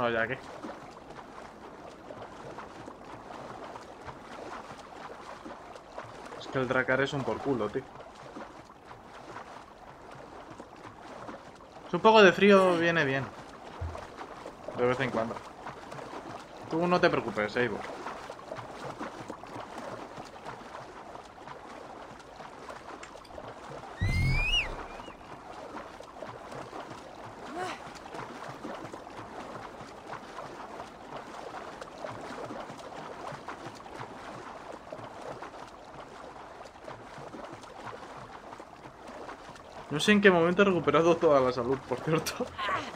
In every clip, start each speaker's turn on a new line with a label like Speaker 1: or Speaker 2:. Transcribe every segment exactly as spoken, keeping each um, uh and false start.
Speaker 1: Bueno, ya que. Es que el Drakkar es un por culo, tío. Un poco de frío viene bien. De vez en cuando. Tú no te preocupes, Eivor. No sé en qué momento he recuperado toda la salud, por cierto.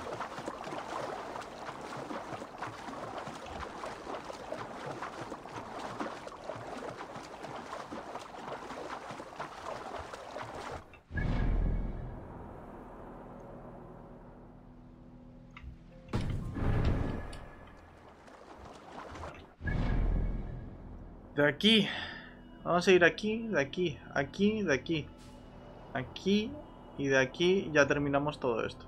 Speaker 1: De aquí. Vamos a ir aquí, de aquí, aquí, de aquí. Aquí y de aquí ya terminamos todo esto.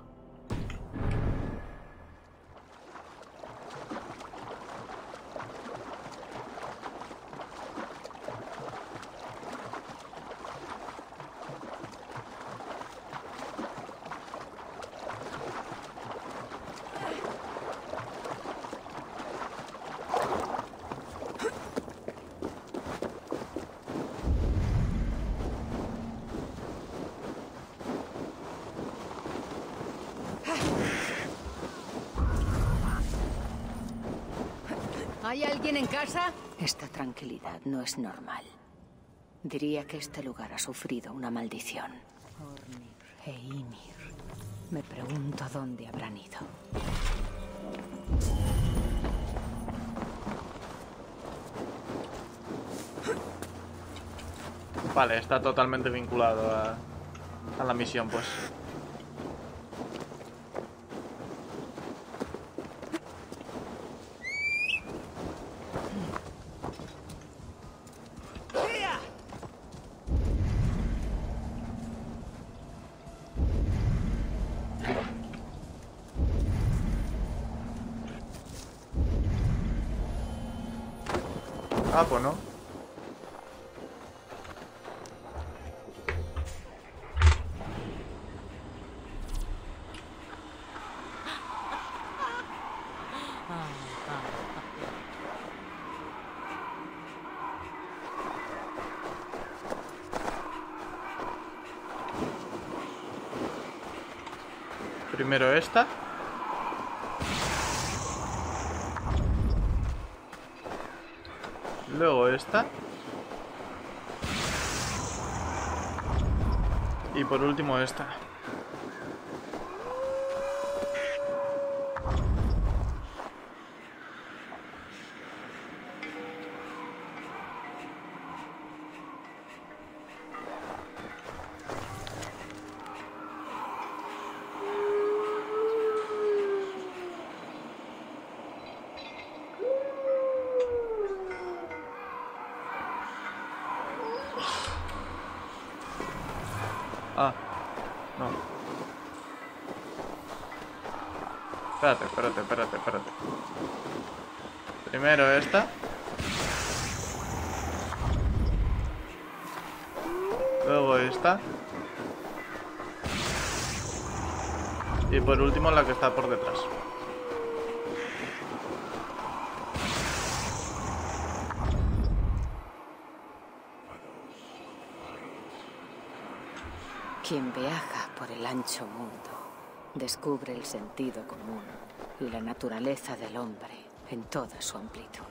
Speaker 2: ¿Hay alguien en casa? Esta tranquilidad no es normal. Diría que este lugar ha sufrido una maldición. Ornir e Ymir. Me pregunto dónde habrán ido.
Speaker 1: Vale, está totalmente vinculado a, a la misión, pues. Ah, pues no. Primero esta. Luego esta. Y por último esta. Ah, no. Espérate, espérate, espérate, espérate. Primero esta. Luego esta. Y por último la que está por detrás.
Speaker 2: Quien viaja por el ancho mundo descubre el sentido común y la naturaleza del hombre en toda su amplitud.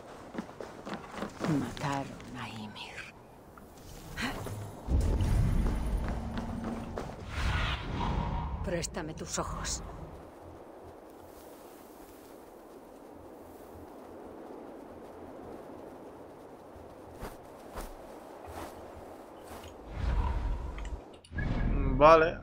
Speaker 2: Mataron a Ymir. Préstame tus ojos.
Speaker 1: Vale.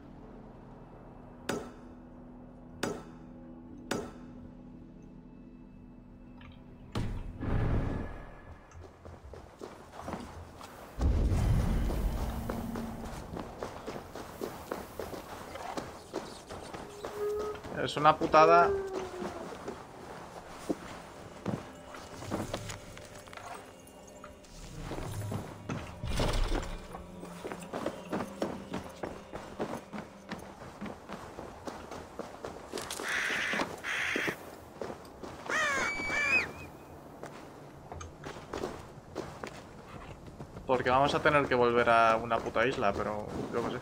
Speaker 1: Es una putada. Porque vamos a tener que volver a una puta isla, pero yo qué sé.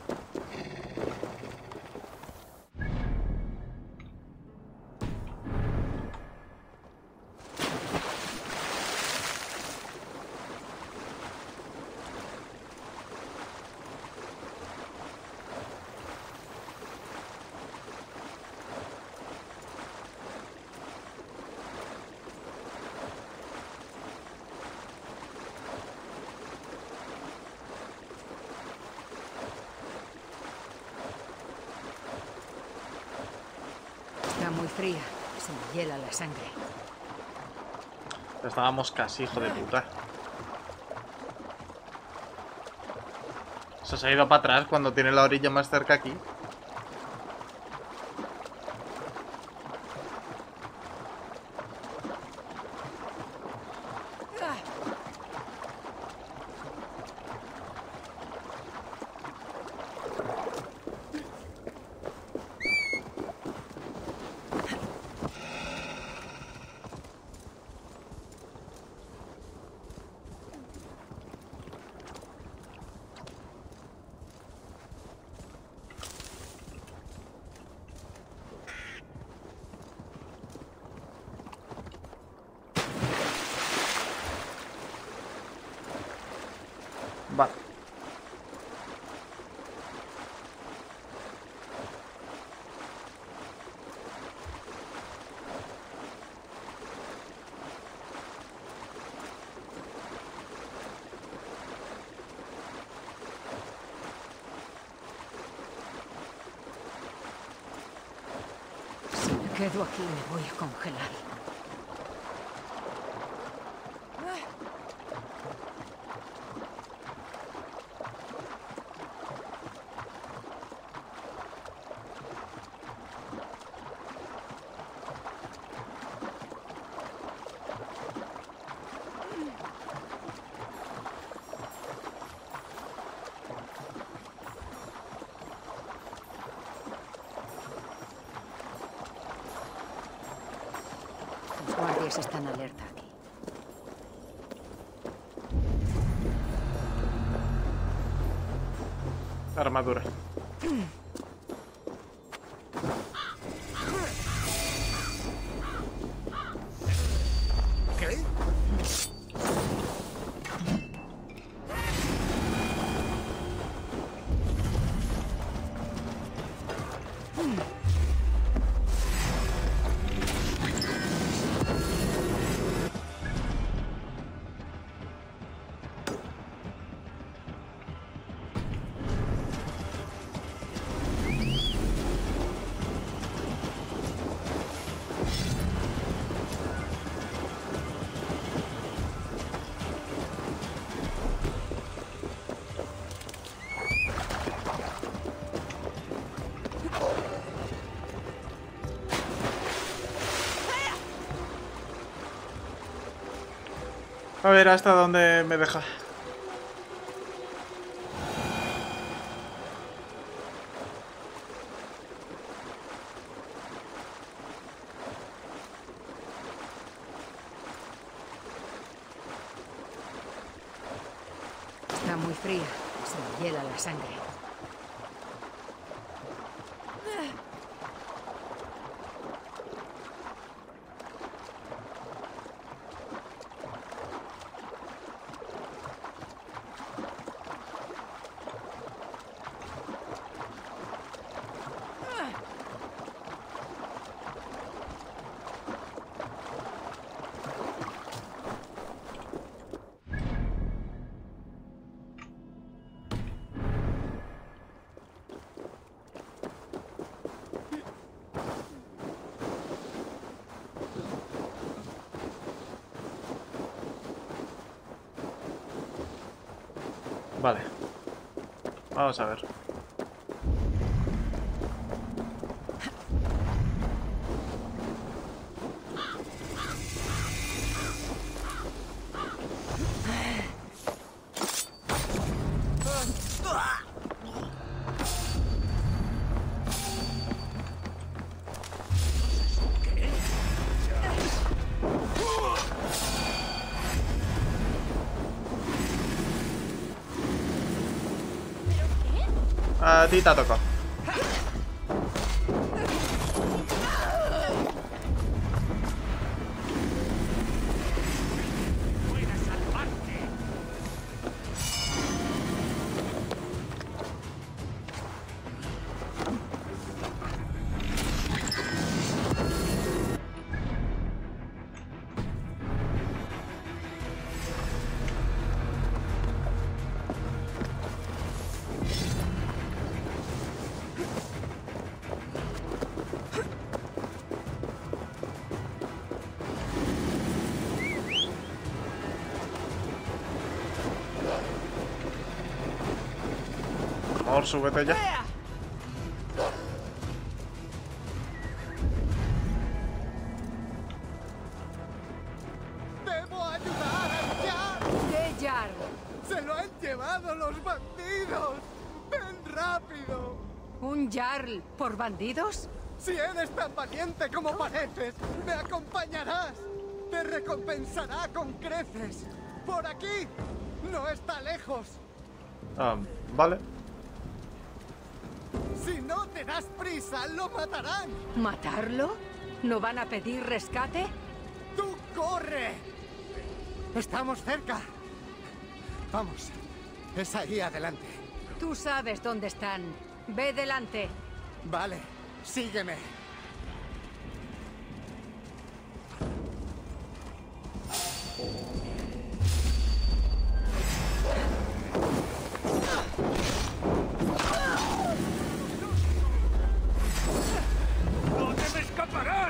Speaker 2: Está muy fría. Se me hiela la sangre.
Speaker 1: Estábamos casi, hijo de puta. Se ha ido para atrás cuando tiene la orilla más cerca aquí. Va.
Speaker 2: Si me quedo aquí, me voy a congelar. Los guardias están alerta aquí.
Speaker 1: Armadura.
Speaker 3: ¿Qué?
Speaker 1: A ver hasta dónde me deja.
Speaker 2: Está muy fría. Se me hiela la sangre.
Speaker 1: Vale. Vamos a ver. A ti te tocó. Por favor, súbete ya.
Speaker 3: ¡Debo ayudar al Jarl!
Speaker 2: ¿Qué Jarl?
Speaker 3: ¡Se lo han llevado los bandidos! ¡Ven rápido!
Speaker 2: ¿Un Jarl por bandidos?
Speaker 3: Si eres tan valiente como pareces, me acompañarás. Te recompensará con creces. ¡Por aquí! ¡No está lejos!
Speaker 1: Ah, vale.
Speaker 3: Si no te das prisa, lo matarán.
Speaker 2: ¿Matarlo? ¿No van a pedir rescate?
Speaker 3: ¡Tú corre! Estamos cerca. Vamos. Es ahí adelante.
Speaker 2: Tú sabes dónde están. Ve delante.
Speaker 3: Vale. Sígueme.
Speaker 4: ¡No te me escaparás!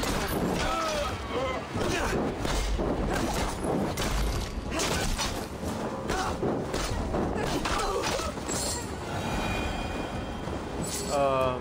Speaker 1: Um,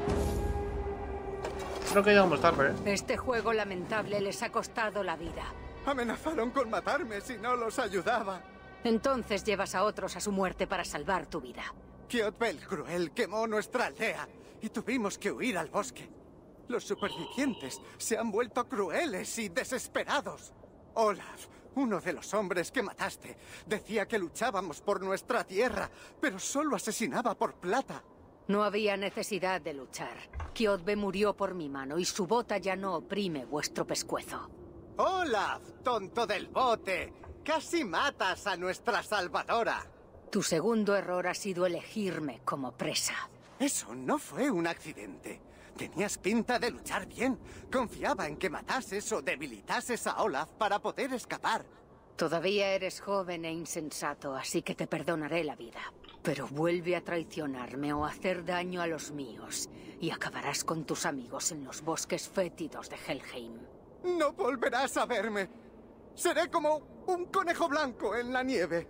Speaker 1: creo que llegamos tarde, ¿eh?
Speaker 2: Este juego lamentable les ha costado la vida.
Speaker 3: Amenazaron con matarme si no los ayudaba.
Speaker 2: Entonces llevas a otros a su muerte para salvar tu vida.
Speaker 3: Kjotve el Cruel quemó nuestra aldea y tuvimos que huir al bosque. Los supervivientes se han vuelto crueles y desesperados. Olaf, uno de los hombres que mataste, decía que luchábamos por nuestra tierra, pero solo asesinaba por plata.
Speaker 2: No había necesidad de luchar. Kjotve murió por mi mano y su bota ya no oprime vuestro pescuezo.
Speaker 3: Olaf, tonto del bote, casi matas a nuestra salvadora.
Speaker 2: Tu segundo error ha sido elegirme como presa.
Speaker 3: Eso no fue un accidente. Tenías pinta de luchar bien. Confiaba en que matases o debilitases a Olaf para poder escapar.
Speaker 2: Todavía eres joven e insensato, así que te perdonaré la vida. Pero vuelve a traicionarme o hacer daño a los míos, y acabarás con tus amigos en los bosques fétidos de Helheim.
Speaker 3: No volverás a verme. Seré como un conejo blanco en la nieve.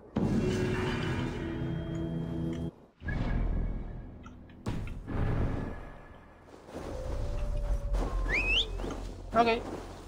Speaker 1: Ok.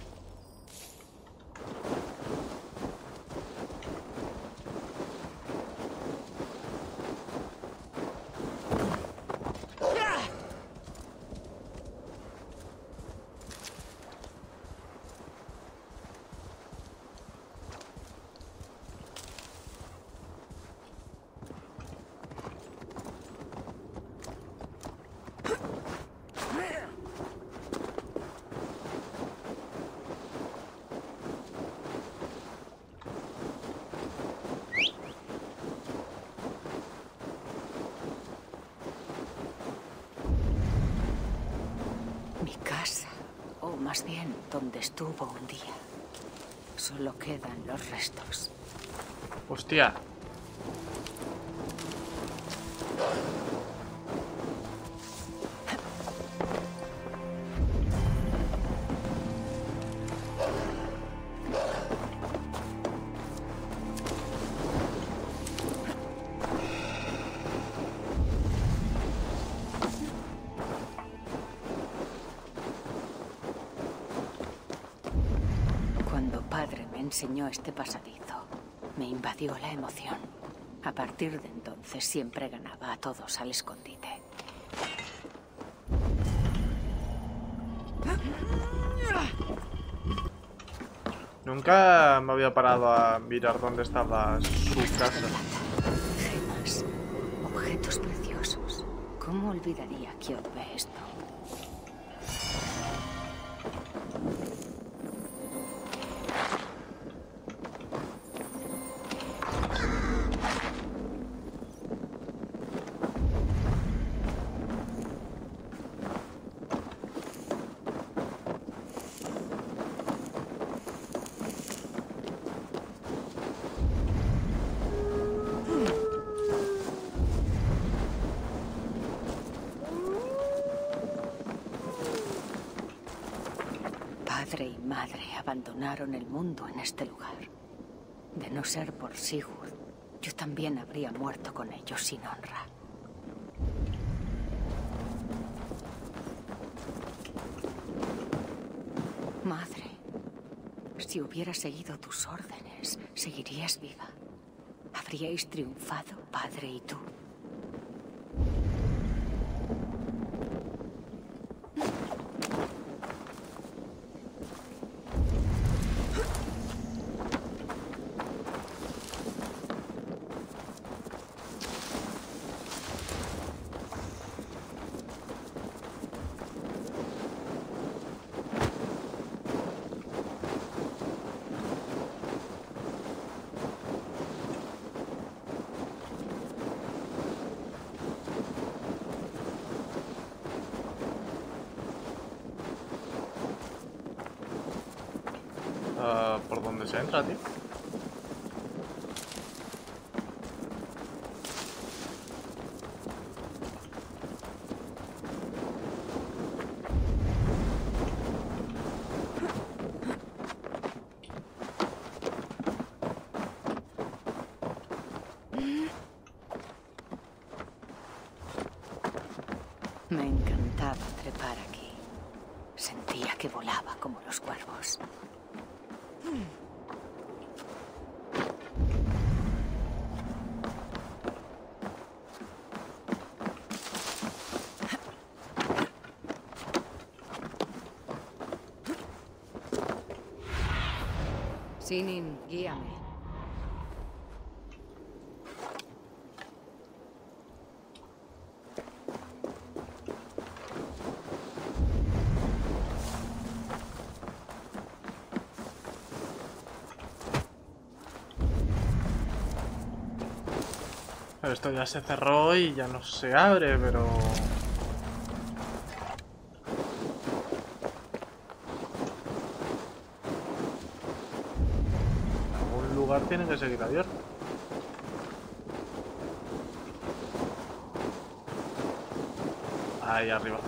Speaker 2: Mi casa, o más bien donde estuvo un día. Solo quedan los restos.
Speaker 1: Hostia.
Speaker 2: Cuando padre me enseñó este pasadizo, me invadió la emoción. A partir de entonces siempre ganaba a todos al escondite.
Speaker 1: Nunca me había parado a mirar dónde estaba su casa.
Speaker 2: Gemas, objetos preciosos. ¿Cómo olvidaría Kyotbe esto? Padre y madre abandonaron el mundo en este lugar. De no ser por Sigurd, yo también habría muerto con ellos sin honra. Madre, si hubiera seguido tus órdenes, seguirías viva. Habríais triunfado, padre y tú.
Speaker 1: Uh, ¿Por dónde se entra, tío?
Speaker 2: Me encantaba trepar aquí. Sentía que volaba como los cuervos. Sinin, guíame.
Speaker 1: Esto ya se cerró y ya no se abre, pero... algún lugar tiene que seguir abierto. Ahí arriba.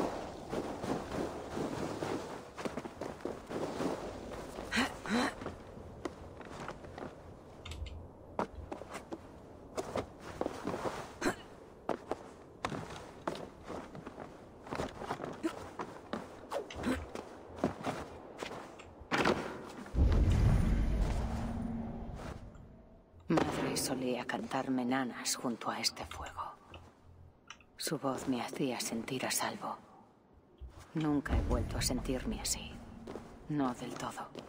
Speaker 2: Madre solía cantarme nanas junto a este fuego. Su voz me hacía sentir a salvo. Nunca he vuelto a sentirme así. No del todo.